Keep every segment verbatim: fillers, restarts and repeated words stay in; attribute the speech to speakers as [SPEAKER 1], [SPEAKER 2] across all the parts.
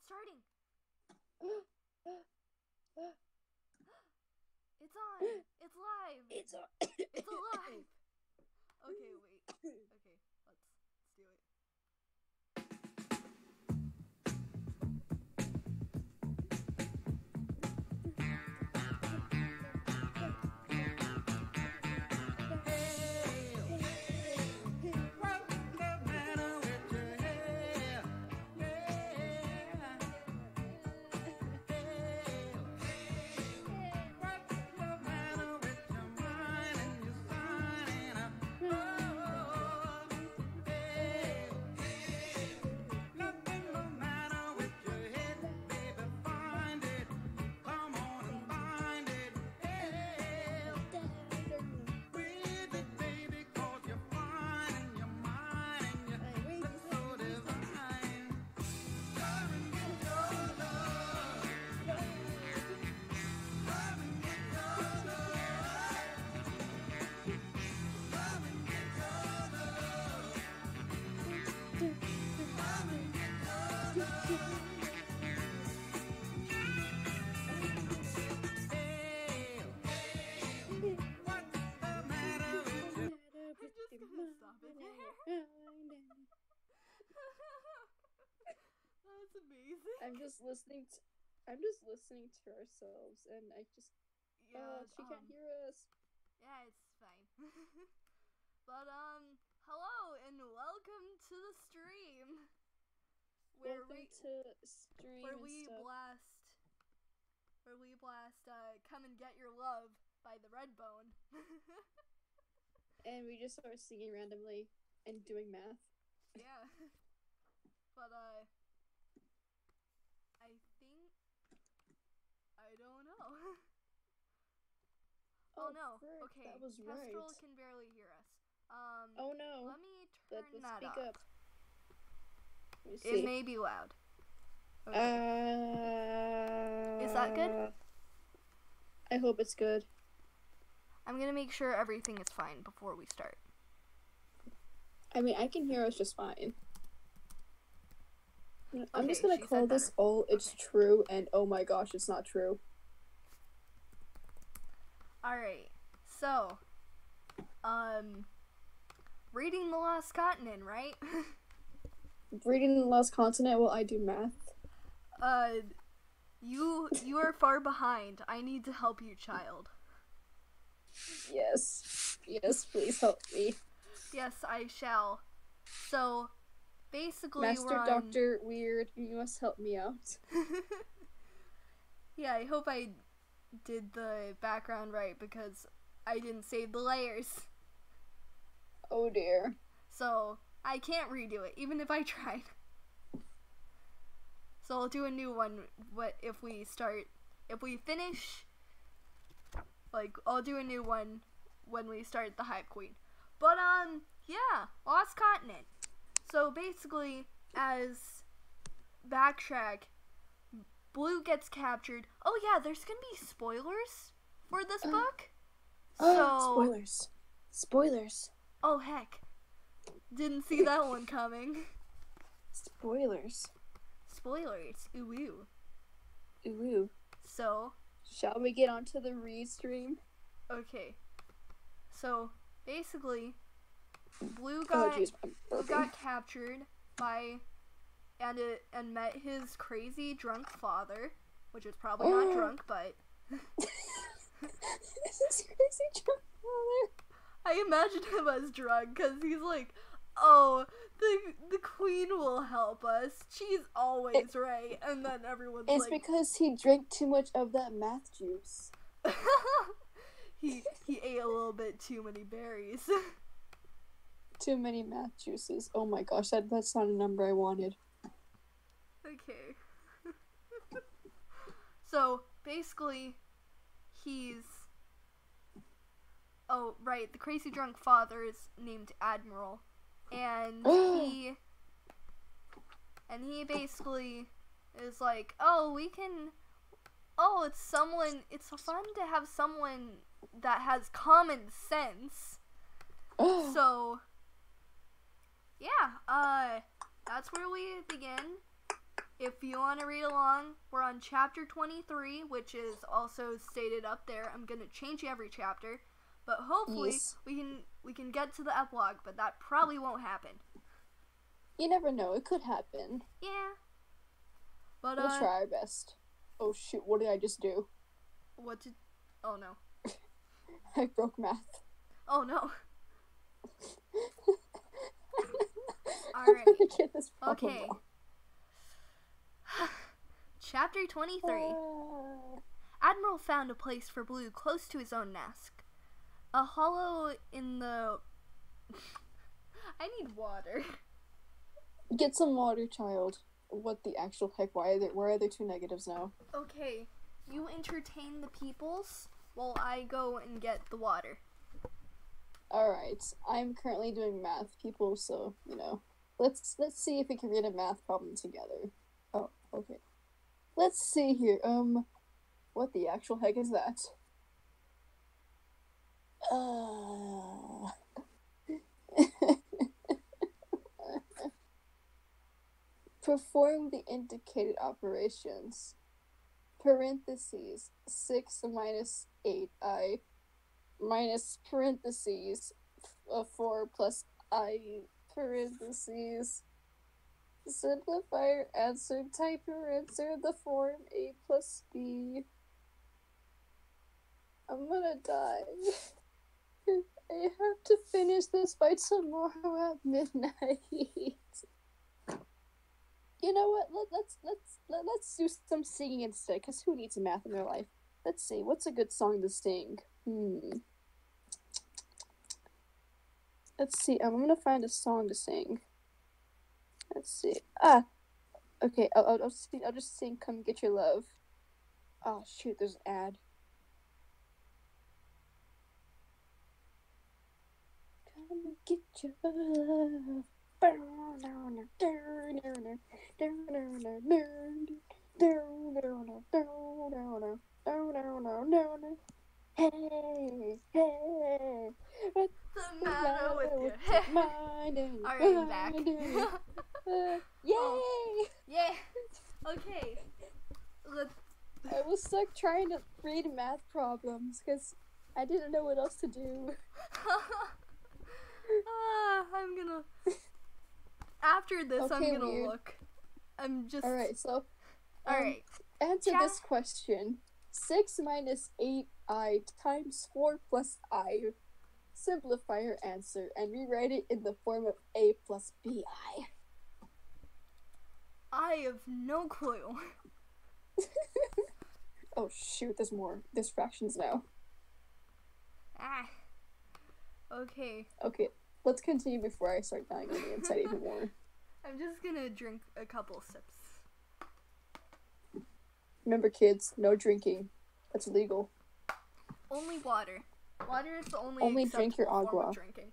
[SPEAKER 1] starting. It's on. It's live.
[SPEAKER 2] It's on.
[SPEAKER 1] It's alive. Okay, wait. Okay, let's let's do it. That's amazing.
[SPEAKER 2] I'm just listening to I'm just listening to ourselves and I just
[SPEAKER 1] Yeah,
[SPEAKER 2] uh, she
[SPEAKER 1] um,
[SPEAKER 2] can't hear us.
[SPEAKER 1] Yeah, it's fine. But um hello and welcome to the stream. Where
[SPEAKER 2] Welcome
[SPEAKER 1] we
[SPEAKER 2] to stream
[SPEAKER 1] where
[SPEAKER 2] and
[SPEAKER 1] we
[SPEAKER 2] stuff.
[SPEAKER 1] blast where we blast uh Come and Get Your Love by the Redbone.
[SPEAKER 2] And we just start singing randomly and doing math.
[SPEAKER 1] Yeah. But uh I think I don't know. Oh,
[SPEAKER 2] Oh
[SPEAKER 1] no.
[SPEAKER 2] frick,
[SPEAKER 1] Okay.
[SPEAKER 2] that was
[SPEAKER 1] Kestrel
[SPEAKER 2] right.
[SPEAKER 1] can barely hear us. Um
[SPEAKER 2] Oh no.
[SPEAKER 1] let me turn
[SPEAKER 2] Let, let's
[SPEAKER 1] that
[SPEAKER 2] speak
[SPEAKER 1] up.
[SPEAKER 2] up. Let me
[SPEAKER 1] It
[SPEAKER 2] see.
[SPEAKER 1] may be loud. Okay.
[SPEAKER 2] Uh,
[SPEAKER 1] Is that good?
[SPEAKER 2] I hope it's good.
[SPEAKER 1] I'm gonna make sure everything is fine before we start.
[SPEAKER 2] I mean, I can hear us just fine. I'm
[SPEAKER 1] Okay,
[SPEAKER 2] just gonna
[SPEAKER 1] she
[SPEAKER 2] call
[SPEAKER 1] said
[SPEAKER 2] this
[SPEAKER 1] better.
[SPEAKER 2] all it's
[SPEAKER 1] Okay.
[SPEAKER 2] true, and oh my gosh, it's not true.
[SPEAKER 1] Alright, so, um, reading The Lost Continent, right?
[SPEAKER 2] Reading the Lost Continent while I do math.
[SPEAKER 1] uh, you, you are far behind. I need to help you, child.
[SPEAKER 2] Yes. Yes, please help me.
[SPEAKER 1] Yes, I shall. So, basically,
[SPEAKER 2] Master
[SPEAKER 1] we're on...
[SPEAKER 2] Doctor Weird, you must help me out.
[SPEAKER 1] Yeah, I hope I did the background right because I didn't save the layers.
[SPEAKER 2] Oh dear.
[SPEAKER 1] So, I can't redo it, even if I tried. So I'll do a new one what if we start, if we finish, like, I'll do a new one when we start the Hive Queen. But, um, yeah, Lost Continent. So basically, as backtrack, Blue gets captured. Oh yeah, there's gonna be spoilers for this
[SPEAKER 2] Uh,
[SPEAKER 1] book.
[SPEAKER 2] Oh,
[SPEAKER 1] So,
[SPEAKER 2] spoilers. Spoilers.
[SPEAKER 1] oh heck, didn't see that one coming.
[SPEAKER 2] Spoilers.
[SPEAKER 1] Spoilers, ooh ooh.
[SPEAKER 2] Ooh, ooh.
[SPEAKER 1] So,
[SPEAKER 2] Shall we get onto the read stream?
[SPEAKER 1] okay. So, basically, Blue
[SPEAKER 2] Oh
[SPEAKER 1] got
[SPEAKER 2] jeez, I'm
[SPEAKER 1] Blue
[SPEAKER 2] burping.
[SPEAKER 1] got captured by and it and met his crazy drunk father, which is probably not drunk, but
[SPEAKER 2] This is crazy drunk father.
[SPEAKER 1] I imagine him as drunk because he's like, "Oh, the the queen will help us. She's always
[SPEAKER 2] It-
[SPEAKER 1] right." And then everyone's
[SPEAKER 2] It's
[SPEAKER 1] like,
[SPEAKER 2] because he drank too much of that math juice.
[SPEAKER 1] he he ate a little bit too many berries.
[SPEAKER 2] Too many math juices. Oh my gosh, that that's not a number I wanted.
[SPEAKER 1] Okay. So, basically, he's... Oh, right, the crazy drunk father is named Admiral. And he... And he basically is like, oh, we can... Oh, it's someone... It's fun to have someone that has common sense. So... Yeah, uh... that's where we begin. if you want to read along, we're on chapter twenty-three, which is also stated up there. I'm gonna change every chapter, but hopefully
[SPEAKER 2] Yes.
[SPEAKER 1] we can we can get to the epilogue. But that probably won't happen.
[SPEAKER 2] You never know. It could happen.
[SPEAKER 1] Yeah. But
[SPEAKER 2] We'll
[SPEAKER 1] uh,
[SPEAKER 2] try our best. Oh shoot! What did I just do?
[SPEAKER 1] what did? Oh no.
[SPEAKER 2] I broke math.
[SPEAKER 1] Oh no.
[SPEAKER 2] I'm
[SPEAKER 1] Alright.
[SPEAKER 2] gonna get this problem
[SPEAKER 1] Okay.
[SPEAKER 2] wrong.
[SPEAKER 1] Chapter twenty-three.
[SPEAKER 2] Uh,
[SPEAKER 1] Admiral found a place for Blue close to his own nest. A hollow in the... I need water.
[SPEAKER 2] Get some water, child. What the actual heck? Why are there, why are there two negatives now?
[SPEAKER 1] Okay, you entertain the peoples while I go and get the water.
[SPEAKER 2] Alright, I'm currently doing math, people, so, you know. Let's let's see if we can read a math problem together. Oh, okay. Let's see here. Um, what the actual heck is that? Uh... Perform the indicated operations. Parentheses, six minus eight i minus parentheses, uh, four plus I parentheses. Simplify your answer, type your answer in the form a plus b. I'm gonna die. I have to finish this by tomorrow at midnight. You know what? Let, let's let's let, let's do some singing instead. Cause who needs math in their life? Let's see. What's a good song to sing? Hmm. Let's see. I'm gonna find a song to sing. Let's see. Ah. Okay. I'll I'll, I'll, sing, I'll just sing "Come Get Your Love." Oh shoot! There's an ad. Come get your love. Hey, hey, what's
[SPEAKER 1] the matter with you? Alright, I'm back.
[SPEAKER 2] uh, yay!
[SPEAKER 1] Oh. Yeah. Okay. Let's...
[SPEAKER 2] I was stuck trying to read math problems because I didn't know what else to do.
[SPEAKER 1] ah, I'm gonna... After this,
[SPEAKER 2] Okay,
[SPEAKER 1] I'm gonna
[SPEAKER 2] weird.
[SPEAKER 1] look. I'm just...
[SPEAKER 2] Alright, so... Um,
[SPEAKER 1] Alright.
[SPEAKER 2] Answer
[SPEAKER 1] Chat-
[SPEAKER 2] this question. six minus eight i times four plus I. Simplify your answer and rewrite it in the form of a plus bi.
[SPEAKER 1] I have no clue.
[SPEAKER 2] Oh shoot, there's more. There's fractions now.
[SPEAKER 1] Ah. Okay.
[SPEAKER 2] Okay, let's continue before I start dying on the inside even more.
[SPEAKER 1] I'm just gonna drink a couple sips.
[SPEAKER 2] Remember kids, no drinking. That's illegal.
[SPEAKER 1] Only water. Water is the only
[SPEAKER 2] Only drink your
[SPEAKER 1] acceptable form
[SPEAKER 2] agua.
[SPEAKER 1] of drinking.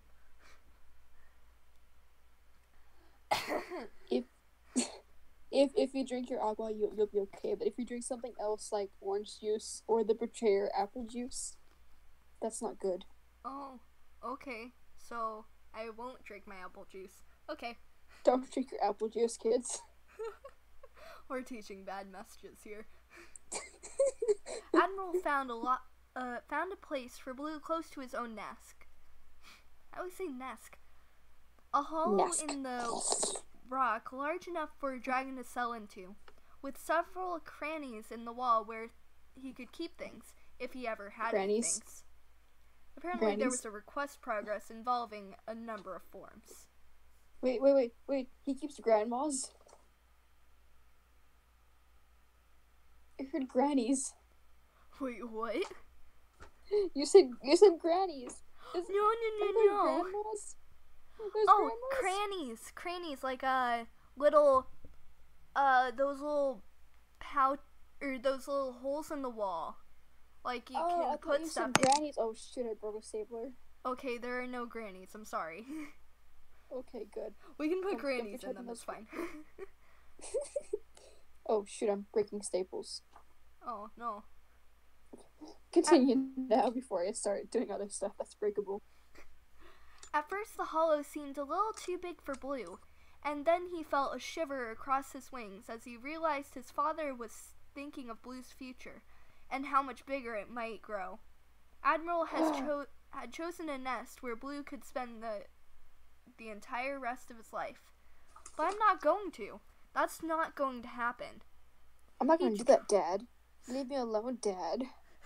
[SPEAKER 2] If if if you drink your agua, you'll you'll be okay. But if you drink something else like orange juice or the Betrayer apple juice, that's not good.
[SPEAKER 1] Oh, okay. So I won't drink my apple juice. Okay.
[SPEAKER 2] Don't drink your apple juice, kids.
[SPEAKER 1] We're teaching bad messages here. Admiral found a lot. Uh, found a place for Blue close to his own nest. I always say nest. A hole
[SPEAKER 2] Nest.
[SPEAKER 1] in the rock large enough for a dragon to settle into, with several crannies in the wall where he could keep things if he ever had any
[SPEAKER 2] Grannies.
[SPEAKER 1] things. Apparently, there
[SPEAKER 2] Grannies.
[SPEAKER 1] was a request progress involving a number of forms.
[SPEAKER 2] Wait, wait, wait, wait. He keeps grandmas? I heard grannies.
[SPEAKER 1] Wait, what?
[SPEAKER 2] You said you said grannies. Is,
[SPEAKER 1] No, no,
[SPEAKER 2] are
[SPEAKER 1] no,
[SPEAKER 2] there
[SPEAKER 1] no.
[SPEAKER 2] grandmas? There's
[SPEAKER 1] Oh,
[SPEAKER 2] grandmas?
[SPEAKER 1] crannies, crannies, like uh, little, uh, those little pouch or those little holes in the wall, like you
[SPEAKER 2] Oh, I
[SPEAKER 1] can
[SPEAKER 2] thought
[SPEAKER 1] put
[SPEAKER 2] you
[SPEAKER 1] stuff
[SPEAKER 2] said grannies. Oh shit! I broke a stapler.
[SPEAKER 1] in. Okay, there are no grannies. I'm sorry.
[SPEAKER 2] Okay, good.
[SPEAKER 1] We can put
[SPEAKER 2] Don't- don't
[SPEAKER 1] grannies in
[SPEAKER 2] pretend
[SPEAKER 1] them.
[SPEAKER 2] those-
[SPEAKER 1] It's fine.
[SPEAKER 2] Oh shoot! I'm breaking staples.
[SPEAKER 1] Oh no.
[SPEAKER 2] Continue now before I start doing other stuff that's breakable.
[SPEAKER 1] At first, the hollow seemed a little too big for Blue, and then he felt a shiver across his wings as he realized his father was thinking of Blue's future and how much bigger it might grow. Admiral has cho- had chosen a nest where Blue could spend the the entire rest of his life. But I'm not going to. That's not going to happen.
[SPEAKER 2] I'm not going to do that, Dad. Leave me alone, Dad.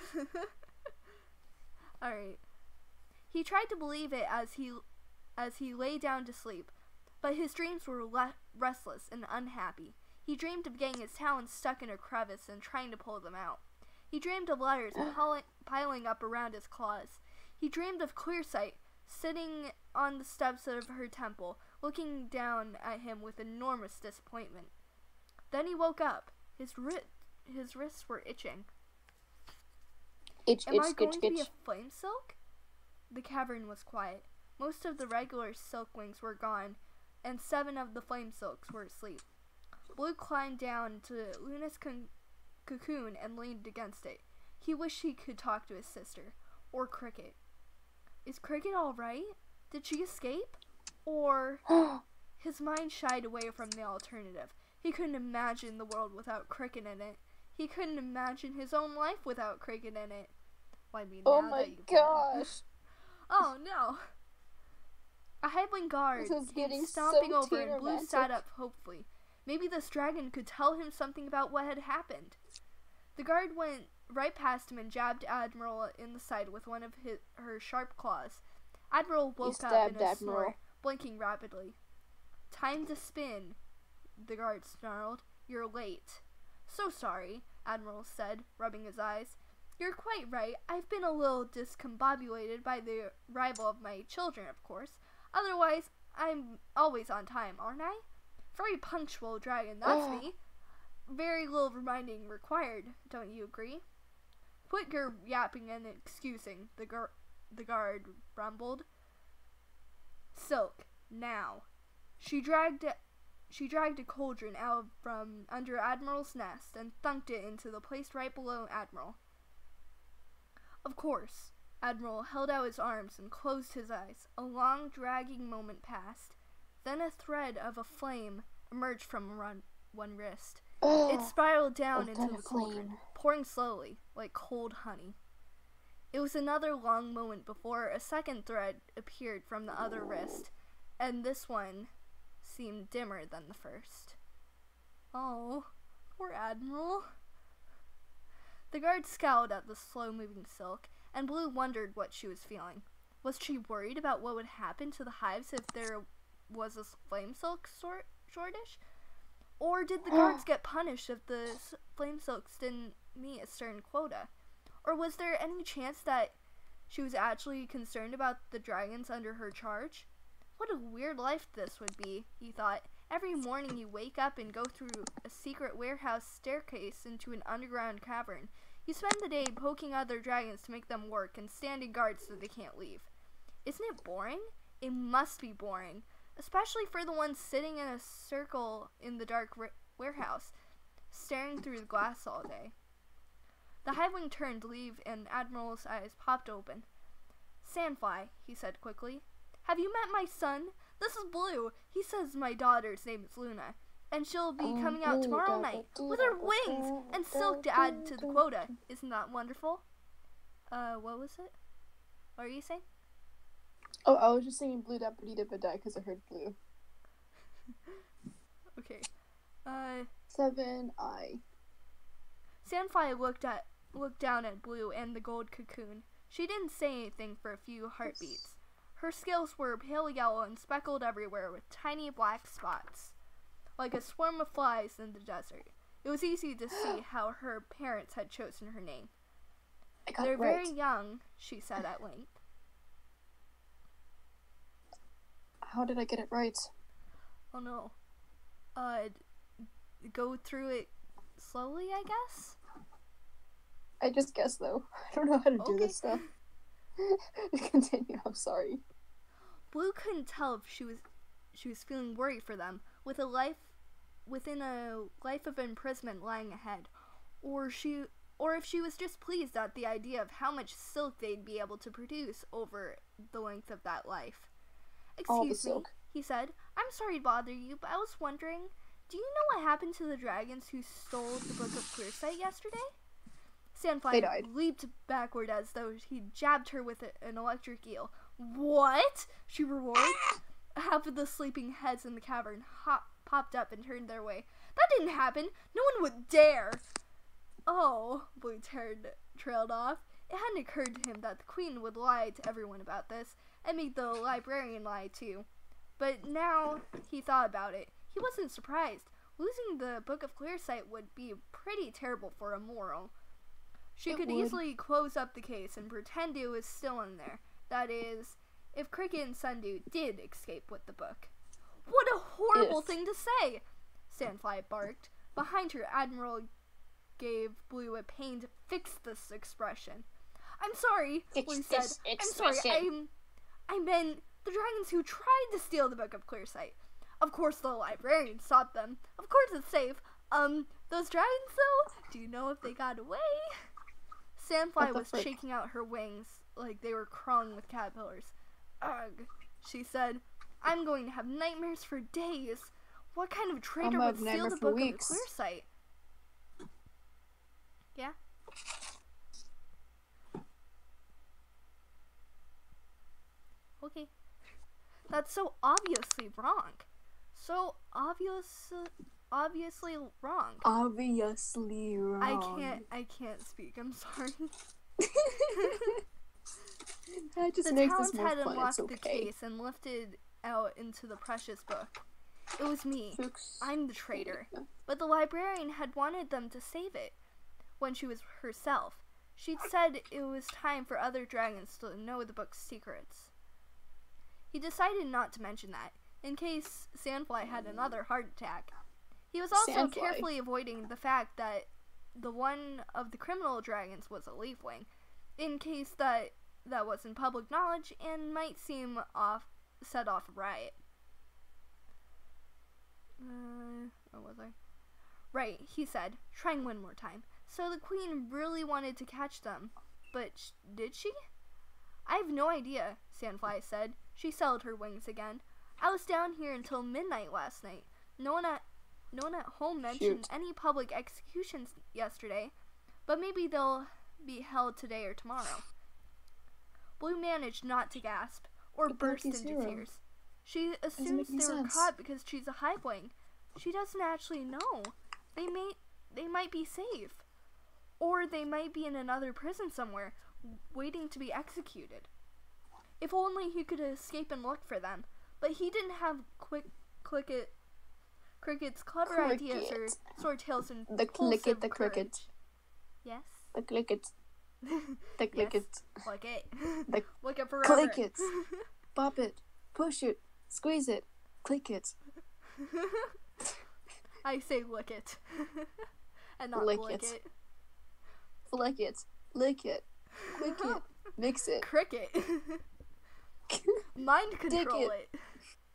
[SPEAKER 1] Alright. He tried to believe it as he as he lay down to sleep, but his dreams were le- restless and unhappy. He dreamed of getting his talons stuck in a crevice and trying to pull them out. He dreamed of letters pil- piling up around his claws. He dreamed of Clearsight sitting on the steps of her temple, looking down at him with enormous disappointment. Then he woke up. His ri- his wrists were itching.
[SPEAKER 2] Itch,
[SPEAKER 1] Am
[SPEAKER 2] itch,
[SPEAKER 1] I going
[SPEAKER 2] itch,
[SPEAKER 1] to
[SPEAKER 2] itch.
[SPEAKER 1] be a flame silk? The cavern was quiet. Most of the regular silk wings were gone, and seven of the flame silks were asleep. Blue climbed down to Luna's con- cocoon and leaned against it. He wished he could talk to his sister, or Cricket. Is Cricket all right? Did she escape? Or... His mind shied away from the alternative. He couldn't imagine the world without Cricket in it. He couldn't imagine his own life without Cricket in it. Well, I mean,
[SPEAKER 2] Oh
[SPEAKER 1] now
[SPEAKER 2] my
[SPEAKER 1] that you
[SPEAKER 2] gosh.
[SPEAKER 1] Oh no! A Hiveling guard
[SPEAKER 2] This is
[SPEAKER 1] came
[SPEAKER 2] getting
[SPEAKER 1] stomping
[SPEAKER 2] so
[SPEAKER 1] over, and Blue
[SPEAKER 2] romantic.
[SPEAKER 1] sat up hopefully. Maybe this dragon could tell him something about what had happened. The guard went right past him and jabbed Admiral in the side with one of his, her sharp claws. Admiral woke up in
[SPEAKER 2] stabbed
[SPEAKER 1] a
[SPEAKER 2] Admiral.
[SPEAKER 1] snort, blinking rapidly. Time to spin, the guard snarled. You're late. So sorry, Admiral said, rubbing his eyes. You're quite right. I've been a little discombobulated by the arrival of my children, of course. Otherwise, I'm always on time, aren't I? Very punctual dragon, that's me. Very little reminding required, don't you agree? Quit your yapping and excusing, the, gu- the guard rumbled. Silk, now. She dragged she dragged a cauldron out from under Admiral's nest and thunked it into the place right below Admiral. Of course. Admiral held out his arms and closed his eyes. A long, dragging moment passed. Then a thread of a flame emerged from run- one wrist. It spiraled down into the cauldron, pouring slowly, like cold honey. It was another long moment before a second thread appeared from the other wrist, and this one seemed dimmer than the first. Oh, poor Admiral. The guard scowled at the slow-moving silk, and Blue wondered what she was feeling. Was she worried about what would happen to the hives if there was a flame silk sort- shortage? Or did the guards get punished if the s- flame silks didn't meet a certain quota? Or was there any chance that she was actually concerned about the dragons under her charge? What a weird life this would be, he thought. Every morning you wake up and go through a secret warehouse staircase into an underground cavern. You spend the day poking other dragons to make them work and standing guard so they can't leave. Isn't it boring? It must be boring, especially for the ones sitting in a circle in the dark ra- warehouse, staring through the glass all day. The Hiveling turned to leave and Admiral's eyes popped open. Sandfly, he said quickly. Have you met my son? This is Blue. He says my daughter's name is Luna, and she'll be coming out tomorrow night with her wings and silk to add to the quota. Isn't that wonderful? Uh, what was it? What are you saying?
[SPEAKER 2] Oh, I was just singing Blue Dappa Dee Dappa Die because I heard Blue.
[SPEAKER 1] Okay. Uh,
[SPEAKER 2] Seven I.
[SPEAKER 1] Sandfly looked at looked down at Blue and the gold cocoon. She didn't say anything for a few heartbeats. Her scales were pale yellow and speckled everywhere with tiny black spots, like a swarm of flies in the desert. It was easy to see how her parents had chosen her name.
[SPEAKER 2] I got
[SPEAKER 1] They're
[SPEAKER 2] it right.
[SPEAKER 1] very young, she said at length.
[SPEAKER 2] How did I get it right?
[SPEAKER 1] Oh no. Uh, go through it slowly, I guess?
[SPEAKER 2] I just guessed though. I don't know how to do
[SPEAKER 1] Okay.
[SPEAKER 2] this stuff. Continue, I'm sorry.
[SPEAKER 1] Blue couldn't tell if she was she was feeling worried for them, with a life within a life of imprisonment lying ahead, or she or if she was just pleased at the idea of how much silk they'd be able to produce over the length of that life.
[SPEAKER 2] All the
[SPEAKER 1] Excuse me,
[SPEAKER 2] silk.
[SPEAKER 1] he said. I'm sorry to bother you, but I was wondering, do you know what happened to the dragons who stole the Book of Clear Sight yesterday?
[SPEAKER 2] They died.
[SPEAKER 1] Sandfly leaped backward as though he jabbed her with a, an electric eel. What? She roared. Half of the sleeping heads in the cavern hop, popped up and turned their way. That didn't happen. No one would dare. Oh, Blue turned, trailed off. It hadn't occurred to him that the queen would lie to everyone about this, and make the librarian lie too. But now he thought about it. He wasn't surprised. Losing the Book of Clear Sight would be pretty terrible for a moral. She
[SPEAKER 2] It
[SPEAKER 1] could
[SPEAKER 2] would.
[SPEAKER 1] easily close up the case and pretend it was still in there. That is, if Cricket and Sundew did escape with the book. What a horrible
[SPEAKER 2] If.
[SPEAKER 1] thing to say! Sandfly barked. Behind her, Admiral gave Blue a pained, fix this expression. I'm sorry,
[SPEAKER 2] Fix
[SPEAKER 1] Blue said.
[SPEAKER 2] this
[SPEAKER 1] I'm sorry,
[SPEAKER 2] expression.
[SPEAKER 1] I'm, I meant the dragons who tried to steal the Book of Clear Sight. Of course the librarian stopped them. Of course it's safe. Um, those dragons though? Do you know if they got away? Sandfly
[SPEAKER 2] What the
[SPEAKER 1] was
[SPEAKER 2] frick?
[SPEAKER 1] shaking out her wings like they were crawling with caterpillars. Ugh, she said. I'm going to have nightmares for days. What kind of traitor
[SPEAKER 2] gonna
[SPEAKER 1] would
[SPEAKER 2] have
[SPEAKER 1] steal
[SPEAKER 2] nightmare
[SPEAKER 1] the
[SPEAKER 2] for
[SPEAKER 1] Book
[SPEAKER 2] weeks.
[SPEAKER 1] of Clear Sight? Yeah? Okay. That's so obviously wrong. So obvious, obviously wrong.
[SPEAKER 2] Obviously wrong.
[SPEAKER 1] I can't. I can't speak. I'm sorry.
[SPEAKER 2] That just
[SPEAKER 1] The
[SPEAKER 2] makes
[SPEAKER 1] talons
[SPEAKER 2] this more
[SPEAKER 1] had
[SPEAKER 2] fun.
[SPEAKER 1] unlocked
[SPEAKER 2] It's
[SPEAKER 1] the
[SPEAKER 2] okay.
[SPEAKER 1] case and lifted out into the precious book. It was me.
[SPEAKER 2] Fix-
[SPEAKER 1] I'm the traitor. But the librarian had wanted them to save it when she was herself. She'd said it was time for other dragons to know the book's secrets. He decided not to mention that, in case Sandfly had another heart attack. He was also
[SPEAKER 2] Sandfly.
[SPEAKER 1] carefully avoiding the fact that the one of the criminal dragons was a leafwing, in case that that wasn't public knowledge and might seem off set off a riot. Uh, where was I? Right, he said, trying one more time. So the queen really wanted to catch them, but sh- did she? I have no idea, Sandfly said. She settled her wings again. I was down here until midnight last night. No one at no one at home mentioned
[SPEAKER 2] Shoot.
[SPEAKER 1] any public executions yesterday, but maybe they'll be held today or tomorrow. Blue managed not to gasp or
[SPEAKER 2] But
[SPEAKER 1] burst
[SPEAKER 2] Lucky's
[SPEAKER 1] into
[SPEAKER 2] hero.
[SPEAKER 1] tears. She
[SPEAKER 2] make
[SPEAKER 1] assumes
[SPEAKER 2] any
[SPEAKER 1] they were
[SPEAKER 2] sense.
[SPEAKER 1] caught because she's a highwing. She doesn't actually know. They may they might be safe. Or they might be in another prison somewhere, waiting to be executed. If only he could escape and look for them. But he didn't have quick Cricket Cricket's clever ideas or
[SPEAKER 2] Cricket.
[SPEAKER 1] Swordtail's and
[SPEAKER 2] The clicket, the cricket.
[SPEAKER 1] Yes.
[SPEAKER 2] The click it. The click
[SPEAKER 1] Yes.
[SPEAKER 2] it.
[SPEAKER 1] Click it.
[SPEAKER 2] The
[SPEAKER 1] Look it forever.
[SPEAKER 2] click it. Pop it. Push it. Squeeze it. Click it.
[SPEAKER 1] I say lick it. And not
[SPEAKER 2] Lick
[SPEAKER 1] lick
[SPEAKER 2] it.
[SPEAKER 1] it.
[SPEAKER 2] Flick it. Lick it. Click it. Mix it.
[SPEAKER 1] Cricket. Mind control
[SPEAKER 2] it.
[SPEAKER 1] it.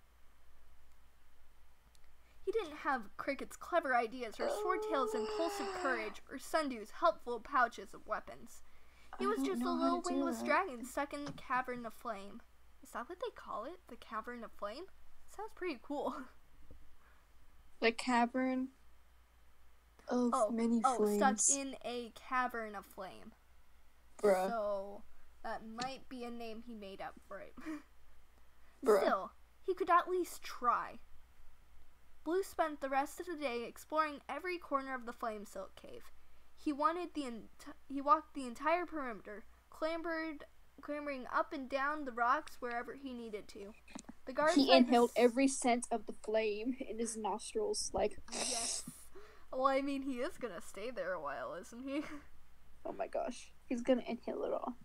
[SPEAKER 1] He didn't have Cricket's clever ideas or Swordtail's impulsive courage or Sundew's helpful pouches of weapons. He
[SPEAKER 2] I
[SPEAKER 1] was
[SPEAKER 2] don't
[SPEAKER 1] just a
[SPEAKER 2] know how
[SPEAKER 1] little
[SPEAKER 2] to do
[SPEAKER 1] wingless
[SPEAKER 2] that.
[SPEAKER 1] dragon stuck in the cavern of flame. Is that what they call it? The cavern of flame? Sounds pretty cool.
[SPEAKER 2] The cavern of
[SPEAKER 1] Oh,
[SPEAKER 2] many
[SPEAKER 1] oh,
[SPEAKER 2] flames.
[SPEAKER 1] stuck in a cavern of flame.
[SPEAKER 2] Bruh.
[SPEAKER 1] So that might be a name he made up for it.
[SPEAKER 2] Bruh.
[SPEAKER 1] Still, he could at least try. Blue spent the rest of the day exploring every corner of the flame silk cave. He wanted the ent- he walked the entire perimeter, clambered clambering up and down the rocks wherever he needed to. The guards
[SPEAKER 2] He
[SPEAKER 1] by the
[SPEAKER 2] inhaled
[SPEAKER 1] s-
[SPEAKER 2] every scent of the flame in his nostrils, like,
[SPEAKER 1] Yes. Well, I mean, he is gonna stay there a while, isn't he?
[SPEAKER 2] oh my gosh, he's gonna inhale it all.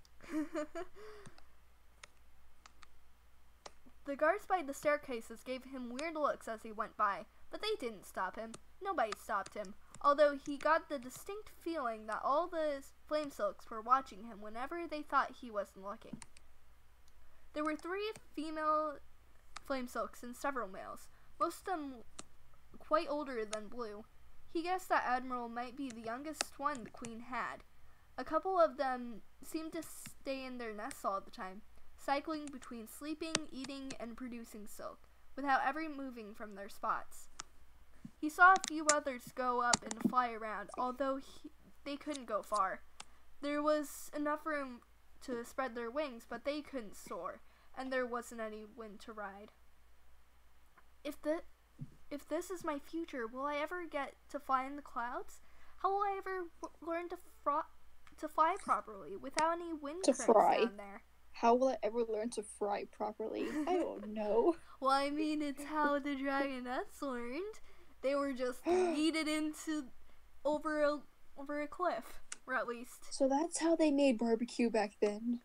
[SPEAKER 1] The guards by the staircases gave him weird looks as he went by, but they didn't stop him. Nobody stopped him, although he got the distinct feeling that all the flame silks were watching him whenever they thought he wasn't looking. There were three female flame silks and several males, most of them quite older than Blue. He guessed that Admiral might be the youngest one the Queen had. A couple of them seemed to stay in their nests all the time, cycling between sleeping, eating, and producing silk. without ever moving from their spots. He saw a few others go up and fly around, although he, they couldn't go far. There was enough room to spread their wings, but they couldn't soar, and there wasn't any wind to ride. If the if this is my future, will I ever get to fly in the clouds? How will I ever w- learn to fro- to fly properly without any wind
[SPEAKER 2] To
[SPEAKER 1] cramps
[SPEAKER 2] fry.
[SPEAKER 1] down there?
[SPEAKER 2] How will I ever learn to fry properly? I don't know.
[SPEAKER 1] Well, I mean, it's how the dragonettes learned. They were just yeeted into over a over a cliff, or at least.
[SPEAKER 2] So that's how they made barbecue back then.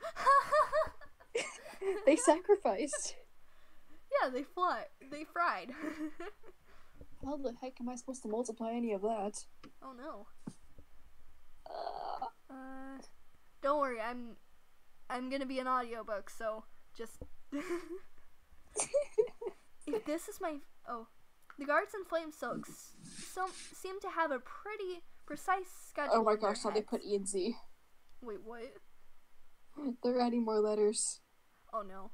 [SPEAKER 2] They sacrificed.
[SPEAKER 1] Yeah, they fly. They fried.
[SPEAKER 2] How the heck am I supposed to multiply any of that?
[SPEAKER 1] Oh no.
[SPEAKER 2] Uh,
[SPEAKER 1] Uh, don't worry. I'm I'm gonna be an audiobook, so just. If this is my oh, the guards in flame silks so, seem to have a pretty precise schedule.
[SPEAKER 2] oh my
[SPEAKER 1] in their
[SPEAKER 2] gosh, now they
[SPEAKER 1] heads.
[SPEAKER 2] put E and Z.
[SPEAKER 1] Wait, what?
[SPEAKER 2] They're adding more letters.
[SPEAKER 1] Oh no.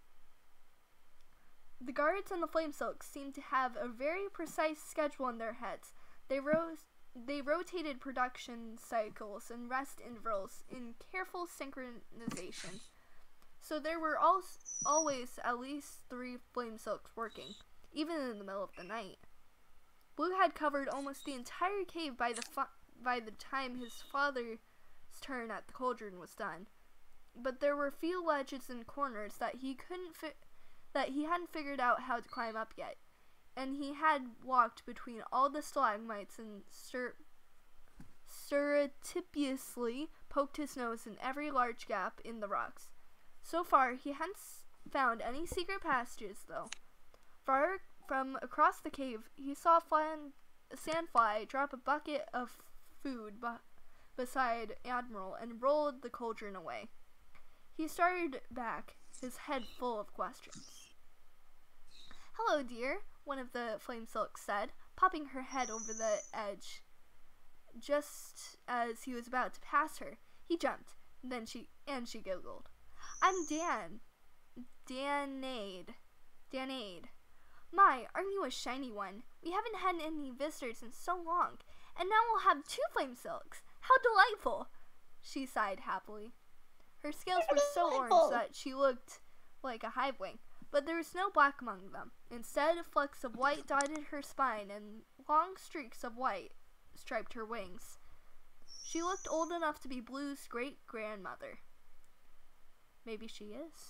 [SPEAKER 1] The guards in the flame silks seem to have a very precise schedule in their heads. They rose they rotated production cycles and rest intervals in careful synchronization. So there were al- always at least three flame silks working, even in the middle of the night. Blue had covered almost the entire cave by the fa- by the time his father's turn at the cauldron was done. But there were few ledges and corners that he couldn't fi- that he hadn't figured out how to climb up yet, and he had walked between all the stalagmites and sur- surreptitiously poked his nose in every large gap in the rocks. So far, he hadn't s- found any secret passages, though. Far from across the cave, he saw a, fly- a sandfly drop a bucket of food be- beside Admiral and rolled the cauldron away. He started back, his head full of questions. "Hello, dear," one of the flame silks said, popping her head over the edge. Just as he was about to pass her, he jumped, then she and she giggled. "I'm Dan. Danade. Danade. My, aren't you a shiny one? We haven't had any visitors in so long, and now we'll have two flame silks. How delightful!" She sighed happily. Her scales were so orange that she looked like a hive wing, but there was no black among them. Instead, flecks of white dotted her spine, and long streaks of white striped her wings. She looked old enough to be Blue's great-grandmother. Maybe she is.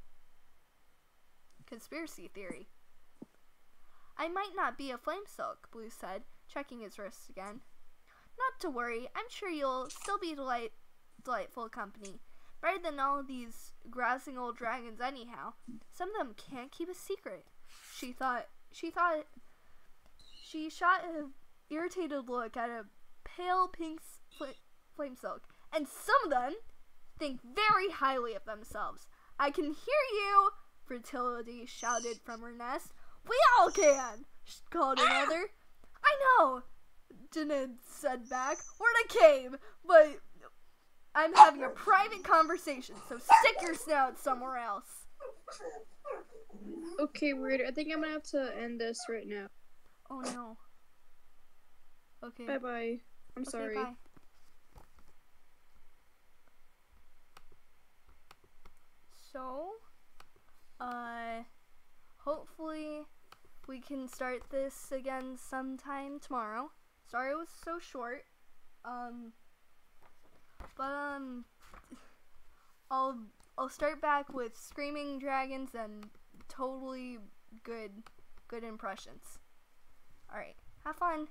[SPEAKER 1] Conspiracy theory. "I might not be a flame silk," Blue said, checking his wrists again. "Not to worry. I'm sure you'll still be delight- delightful company. Better than all of these grousing old dragons anyhow. Some of them can't keep a secret." She thought, she thought, she shot an irritated look at a pale pink fl- flame silk. "And some of them think very highly of themselves. I can hear you," Fertility shouted from her nest. "We all can," called another. "I know," Denid said back. "We're in a cave, but I'm having a private conversation, so stick your snout somewhere else."
[SPEAKER 2] Okay, weird. I think I'm gonna have to end this right now.
[SPEAKER 1] Oh no. Okay.
[SPEAKER 2] Bye bye. I'm
[SPEAKER 1] Okay,
[SPEAKER 2] sorry.
[SPEAKER 1] bye. So, uh, hopefully we can start this again sometime tomorrow. Sorry it was so short. Um, but um, I'll I'll start back with screaming dragons and totally good good impressions. All right, have fun.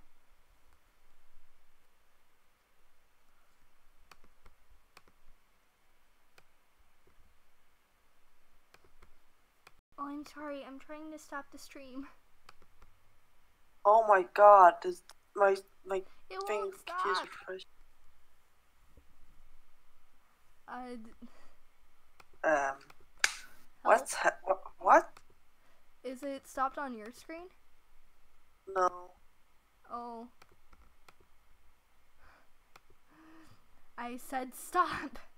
[SPEAKER 1] Oh, I'm sorry. I'm trying to stop the stream.
[SPEAKER 3] Oh my god, this, my my
[SPEAKER 1] It
[SPEAKER 3] thing
[SPEAKER 1] won't
[SPEAKER 3] keeps
[SPEAKER 1] stop.
[SPEAKER 3] refreshing.
[SPEAKER 1] Uh, d-
[SPEAKER 3] Um, what's ha- wh- what?
[SPEAKER 1] is it stopped on your screen?
[SPEAKER 3] No.
[SPEAKER 1] Oh. I said stop.